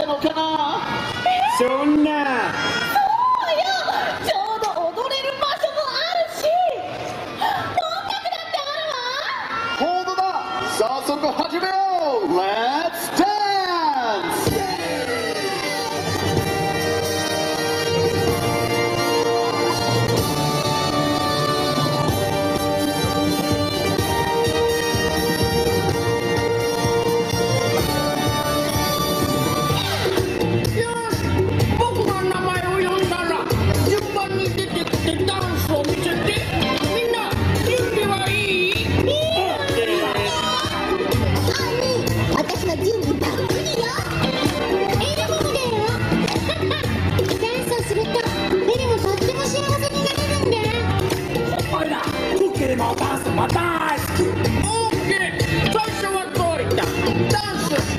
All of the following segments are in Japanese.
のかな。そんなそうよ、ちょうど踊れる場所もあるし、音楽だってあるわ。 本当だ。早速始めよう。 Let's dance。 また大好き。オーケー。最初はどういったダンスして。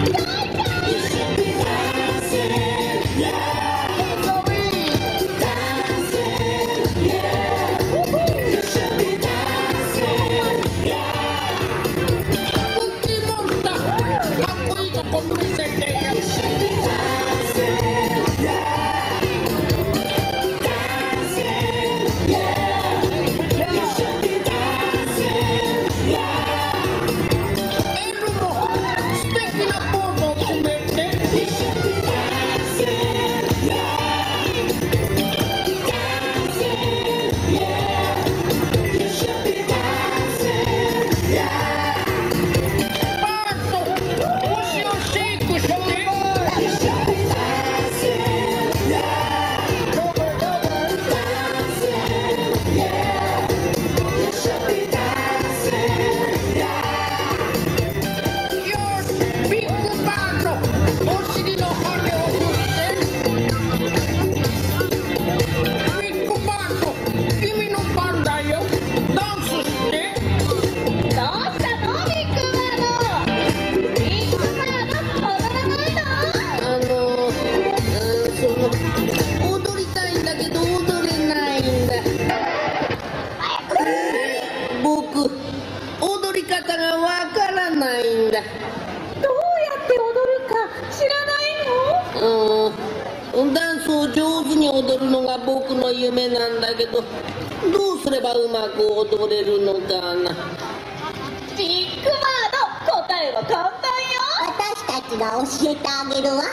ダンスを上手に踊るのが僕の夢なんだけど、どうすればうまく踊れるのかな。 ビッグバード、答えは簡単よ。 私たちが教えてあげるわ。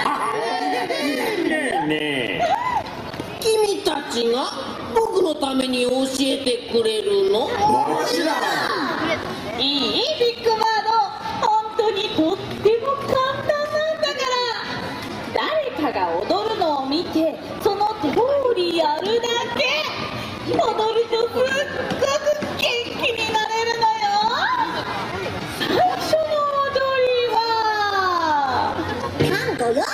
ねえ君たちが僕のために教えてくれるの？ もちろん。 いい？ビッグバード、本当にとっても簡単なんだから。誰かが踊るのを見て、その通りやるだけ。踊るとすっごく元気になれるのよ。最初の踊りはタンゴよ。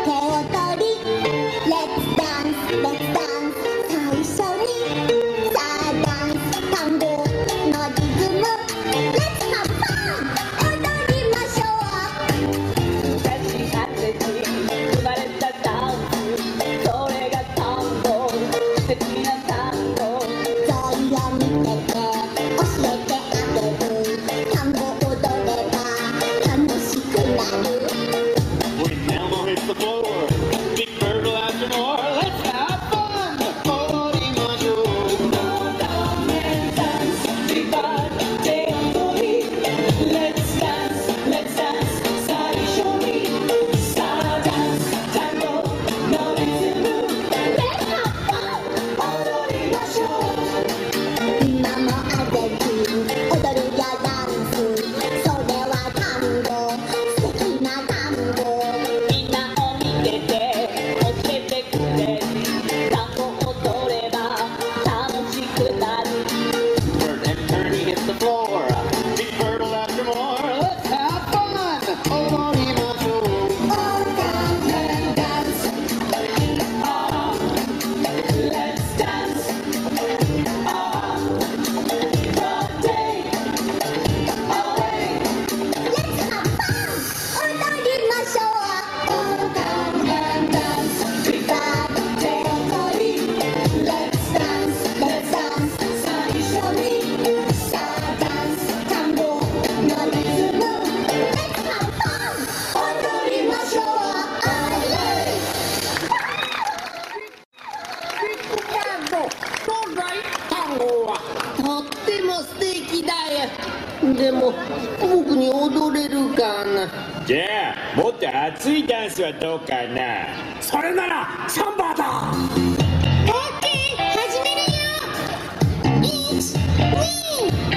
最初にさても素敵だよ。でも僕に踊れるかな。 じゃあもっと熱いダンスはどうかな。それならサンバだ。 オッケー、始めるよ。1、2、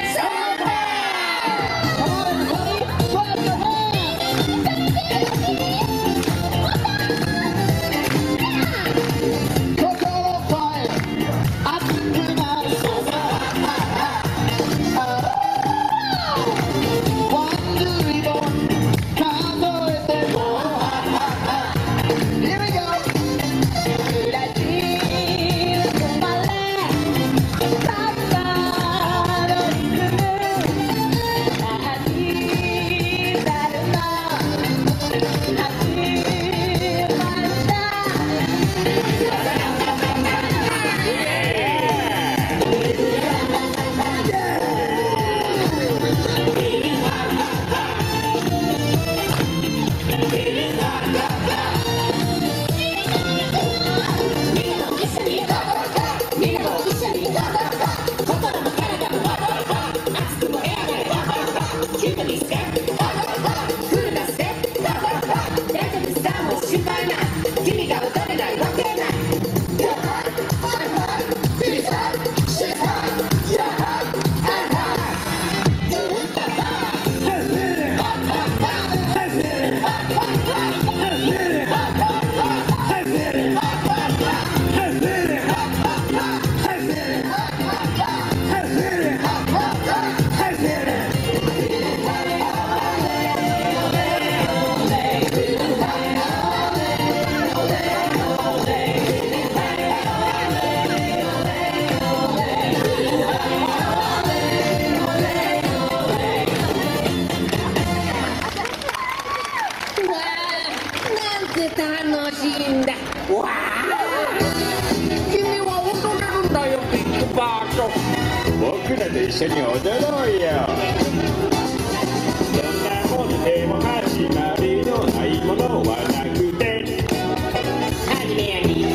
楽しいんだ。わあ、君は踊れるんだよ、ビッグバード。 僕らと一緒に踊ろうよ。どんなもんでも始まりのないものはなくて、 始めやり。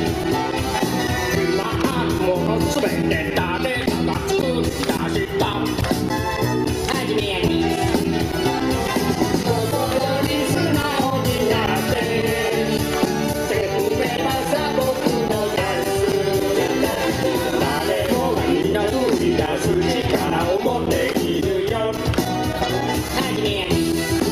まあものすべて誰かが作り出した。 始めやり。 心に素直になって手振ればさ僕のダンス。誰もがみんな生み出す力を持っているよ。 始めやり。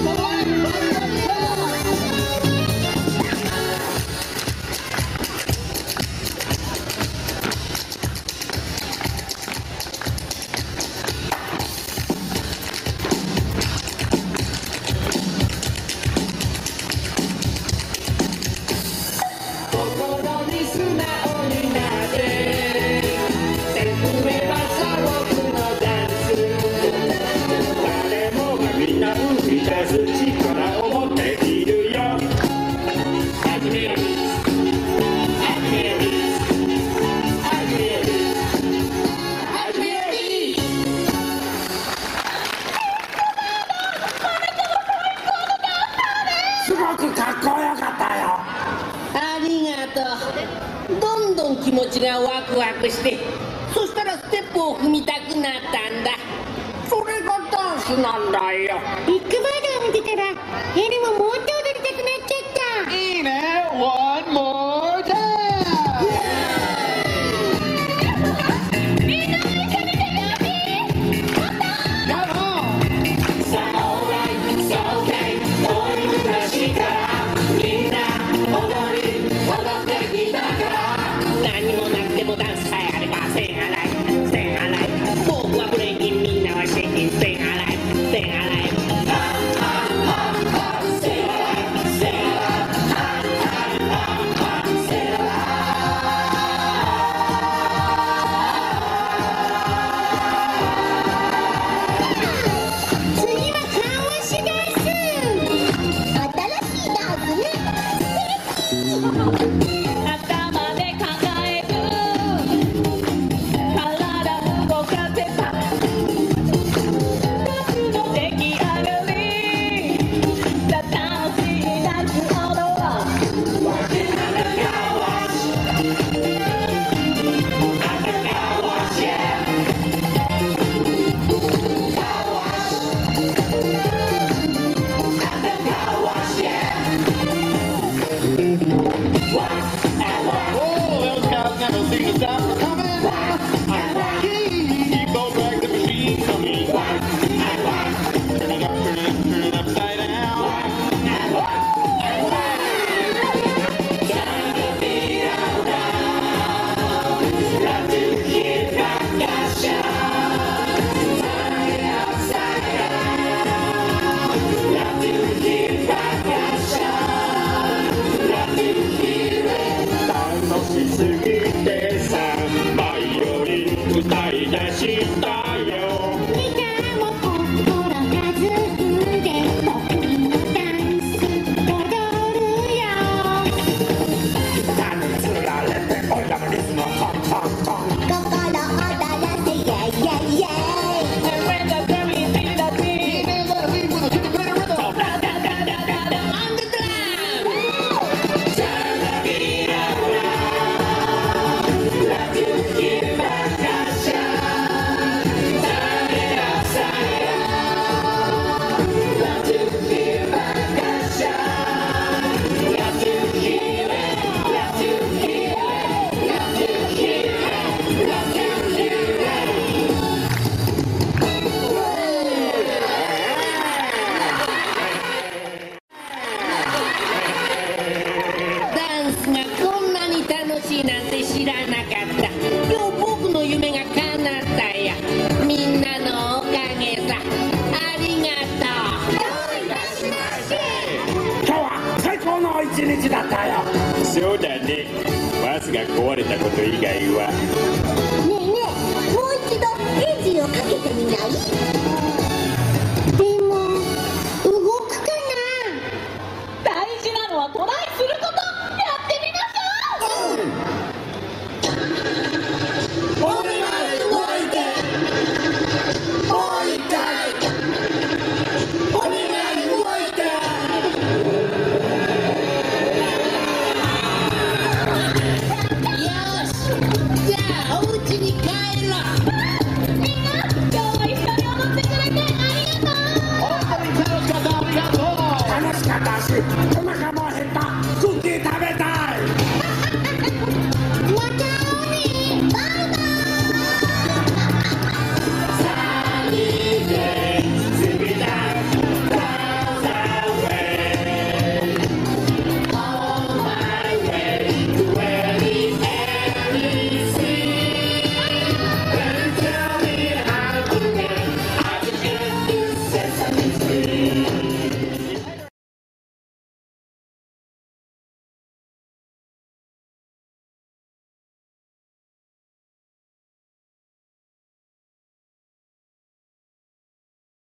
心に素直になって手振ればさ僕のダンス。誰もがみんな生み出す力を持っているよ。始めよう。始めよう。始めよう。始めよう。すごくかっこよかったよ。 ありがとう。どんどん気持ちがワクワクして、そしたらステップを踏みたくなったんだ。 それがダンスなんだよ。 ビッグバードを見てたら、エルももっと踊りたくなっちゃった。 いいね。One more time. 何もなくてもダンスさえあればセンアライブ、センアライブ。僕はブレイキン、みんなはシェイキン、センアライブ、センアライブ。 次は顔押しダンス。新しいダンスね。素敵。 頭で考えるしたよみんなも心弾んで得意のダンス踊るよギターにつられておいらもリズムをトントントン心躍らせイェイイェイイェイ He may let it be with a super great rhythm. そうだね。バスが壊れたこと以外は。 ねえねえ、もう一度エンジンをかけてみない？でも動くかな？ 大事なのはトライすること。